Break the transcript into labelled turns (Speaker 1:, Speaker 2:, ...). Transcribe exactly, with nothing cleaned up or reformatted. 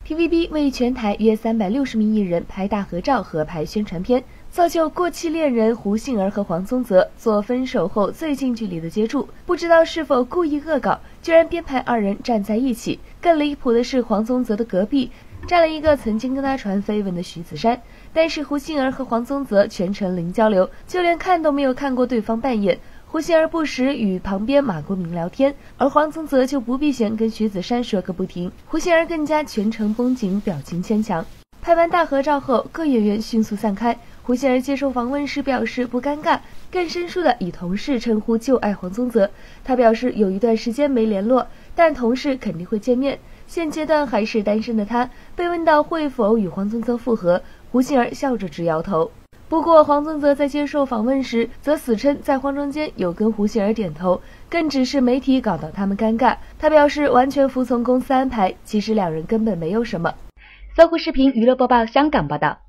Speaker 1: T V B 为全台约三百六十名艺人拍大合照和拍宣传片，造就过气恋人胡杏儿和黄宗泽做分手后最近距离的接触。不知道是否故意恶搞，居然编排二人站在一起。更离谱的是，黄宗泽的隔壁站了一个曾经跟他传绯闻的徐子珊，但是胡杏儿和黄宗泽全程零交流，就连看都没有看过对方扮演。胡杏儿不时与旁边马国明聊天，而黄宗泽就不避嫌跟徐子珊说个不停。胡杏儿更加全程绷紧，表情牵强。拍完大合照后，各演员迅速散开。胡杏儿接受访问时表示不尴尬，更生疏的以同事称呼旧爱黄宗泽。他表示有一段时间没联络，但同事肯定会见面。现阶段还是单身的他，被问到会否与黄宗泽复合，胡杏儿笑着直摇头。不过黄宗泽在接受访问时则死称在化妆间有跟胡杏儿点头，更只是媒体搞到他们尴尬。他表示完全服从公司安排，其实两人根本没有什么。
Speaker 2: 搜狐视频娱乐播报香港报道。